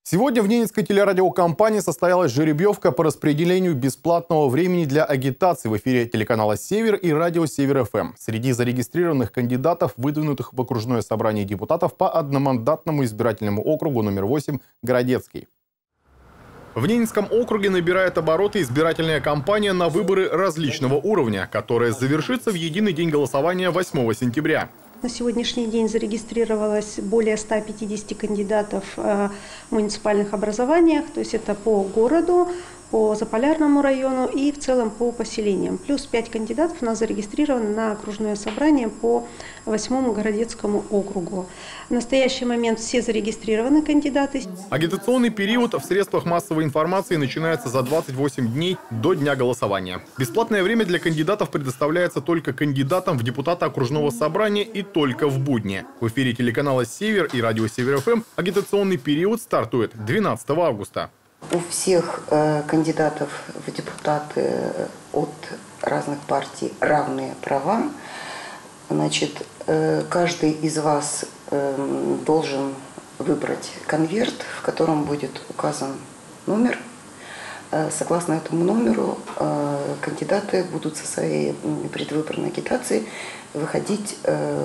Сегодня в Ненецкой телерадиокомпании состоялась жеребьевка по распределению бесплатного времени для агитации в эфире телеканала «Север» и радио «Север-ФМ». Среди зарегистрированных кандидатов, выдвинутых в окружное собрание депутатов по одномандатному избирательному округу номер 8 Городецкий. В Ненецком округе набирает обороты избирательная кампания на выборы различного уровня, которая завершится в единый день голосования 8 сентября. На сегодняшний день зарегистрировалось более 150 кандидатов в муниципальных образованиях, то есть это по городу, по Заполярному району и в целом по поселениям. Плюс 5 кандидатов у нас зарегистрированы на окружное собрание по 8 Городецкому округу. В настоящий момент все зарегистрированы кандидаты. Агитационный период в средствах массовой информации начинается за 28 дней до дня голосования. Бесплатное время для кандидатов предоставляется только кандидатам в депутаты окружного собрания и только в будни. В эфире телеканала «Север» и радио «Север-ФМ» агитационный период стартует 12 августа. У всех кандидатов в депутаты от разных партий равные права. Значит, каждый из вас должен выбрать конверт, в котором будет указан номер. Согласно этому номеру кандидаты будут со своей предвыборной агитацией выходить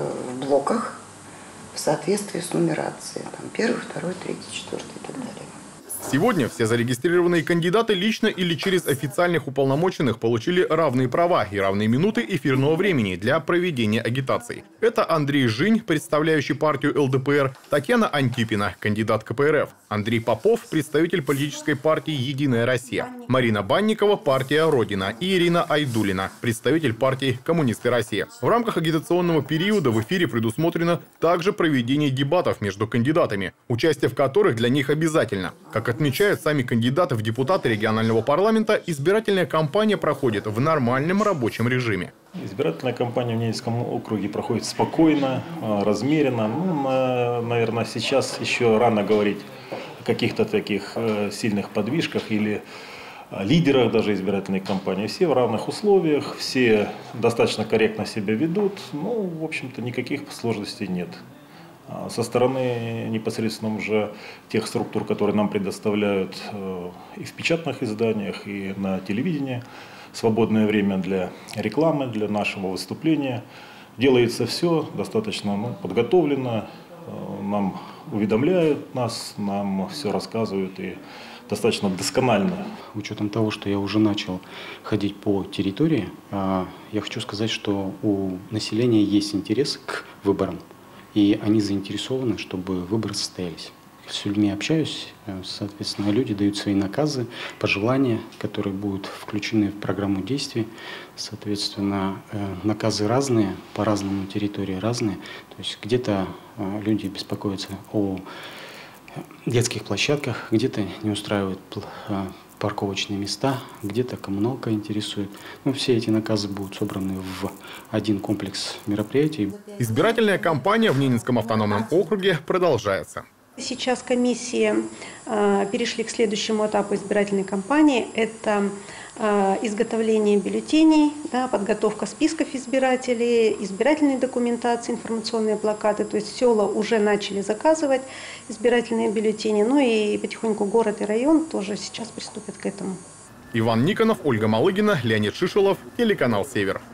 в блоках в соответствии с нумерацией. Там, 1, 2, 3, 4 и так далее. Сегодня все зарегистрированные кандидаты лично или через официальных уполномоченных получили равные права и равные минуты эфирного времени для проведения агитации. Это Андрей Жинь, представляющий партию ЛДПР, Татьяна Антипина, кандидат КПРФ, Андрей Попов, представитель политической партии «Единая Россия», Марина Банникова, партия «Родина» и Ирина Айдулина, представитель партии «Коммунисты России». В рамках агитационного периода в эфире предусмотрено также проведение дебатов между кандидатами, участие в которых для них обязательно. Как отмечают сами кандидаты в депутаты регионального парламента, избирательная кампания проходит в нормальном рабочем режиме. Избирательная кампания в Ненецком округе проходит спокойно, размеренно. Наверное, сейчас еще рано говорить о каких-то таких сильных подвижках или лидерах даже избирательной кампании. Все в равных условиях, все достаточно корректно себя ведут. В общем-то, никаких сложностей нет. Со стороны непосредственно уже тех структур, которые нам предоставляют и в печатных изданиях, и на телевидении, свободное время для рекламы, для нашего выступления. Делается все достаточно подготовлено, нам уведомляют нас, нам все рассказывают и достаточно досконально. Учетом того, что я уже начал ходить по территории, я хочу сказать, что у населения есть интерес к выборам. И они заинтересованы, чтобы выборы состоялись. С людьми общаюсь, соответственно, люди дают свои наказы, пожелания, которые будут включены в программу действий. Соответственно, наказы разные, по-разному территории разные. То есть где-то люди беспокоятся о детских площадках, где-то не устраивают парковочные места, где-то коммуналка интересует. Все эти наказы будут собраны в один комплекс мероприятий. Избирательная кампания в Ненецком автономном округе продолжается. Сейчас комиссии перешли к следующему этапу избирательной кампании. Это изготовление бюллетеней, подготовка списков избирателей, избирательной документации, информационные плакаты. То есть села уже начали заказывать избирательные бюллетени. И потихоньку город и район тоже сейчас приступят к этому. Иван Никонов, Ольга Малыгина, Леонид Шишелов, телеканал «Север».